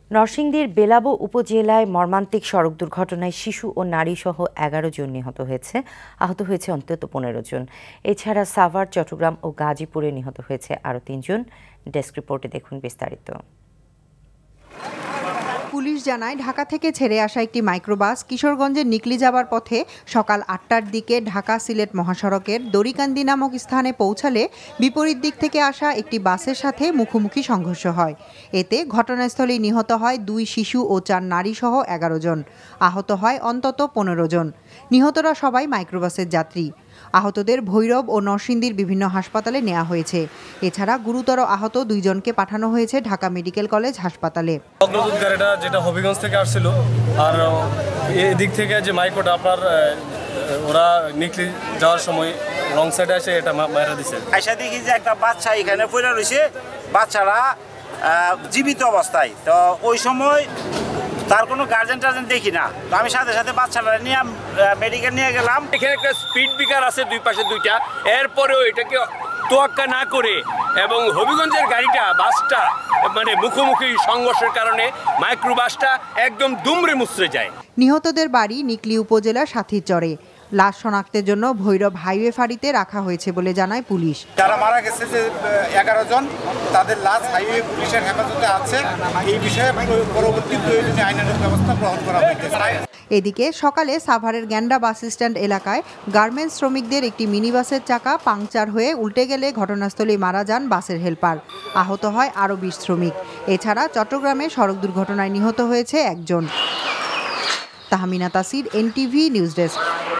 নরসিংদীর বেলাবো উপজেলায় মর্মান্তিক সড়ক দুর্ঘটনায় শিশু ও নারী সহ 11 জন নিহত হয়েছে। আহত হয়েছে অন্তত 15 জন। এছাড়া সাভার, চট্টগ্রাম ও গাজীপুরে নিহত হয়েছে আরও 3 জন। ডেস্ক রিপোর্টে দেখুন বিস্তারিত। পুলিশ জানায়, ঢাকা থেকে ছেড়ে আসা একটি মাইক্রোবাস কিশোরগঞ্জের নিকলি যাবার পথে সকাল 8টার দিকে ঢাকা সিলেট মহাসড়কের দড়িকান্দি নামক স্থানে পৌঁছালে বিপরীত দিক থেকে আসা একটি বাসের সাথে মুখোমুখি সংঘর্ষ হয়। এতে ঘটনাস্থলেই নিহত হয় 2 শিশু ও 4 নারী সহ 11 জন। আহত হয় অন্তত 15 জন। নিহতরা সবাই মাইক্রোবাসের যাত্রী। আহতদের ভৈরব ও নরসিংদীর বিভিন্ন হাসপাতালে নেওয়া হয়েছে। এছাড়া গুরুতর আহত 2 জনকে পাঠানো হয়েছে ঢাকা মেডিকেল কলেজ হাসপাতালে। গাড়িটা যেটা হবিগঞ্জ থেকে আসছিল, আর এদিক থেকে যে মাইক্রোটা আপনার ওরা নিকলি যাওয়ার সময় রং সাইডে এসে এটা মারা দিছে। আইসা দেখি যে একটা বাচ্চা এখানে পড়ে রয়েছে, বাচ্চারা জীবিত অবস্থায়। তো ওই সময় তার কোনো গার্জেন টার্জেন দেখি না, তো আমি সাথে সাথে বাচ্চাটা নিয়ে মেডিকেল নিয়ে গেলাম। এখানে একটা স্পিড ব্রেকার আছে দুই পাশে দুইটা, এরপরেও এটাকে তোয়াক্কা না করে এবং হবিগঞ্জের গাড়িটা বাসটা মানে মুখোমুখি সংঘর্ষের কারণে মাইক্রোবাসটা একদম দুমড়ে মুচড়ে যায়। নিহতদের বাড়ি নিকলি উপজেলার সাথীচরে। লাশ শনাক্তের জন্য ভৈরব হাইওয়ে ফাঁড়িতে রাখা হয়েছে বলে জানায় পুলিশ। যারা মারা গেছে যে 11 জন, তাদের লাশ হাইওয়ে পুলিশের হেফাজতে আছে। এই বিষয়ে পরবর্তী প্রয়োজনীয় আইনানুগ ব্যবস্থা গ্রহণ করা হয়েছে। এদিকে সকালে সাভারের গ্যান্ডা বাস স্ট্যান্ড এলাকায় গার্মেন্টস শ্রমিকদের একটি মিনিবাসের চাকা পাংচার হয়ে উল্টে গেলে ঘটনাস্থলেই মারা যান বাসের হেলপার। আহত হয় আরও 20 শ্রমিক। এছাড়া চট্টগ্রামে সড়ক দুর্ঘটনায় নিহত হয়েছে 1 জন। তাহমিনা তাসির, NTV নিউজ ডেস্ক।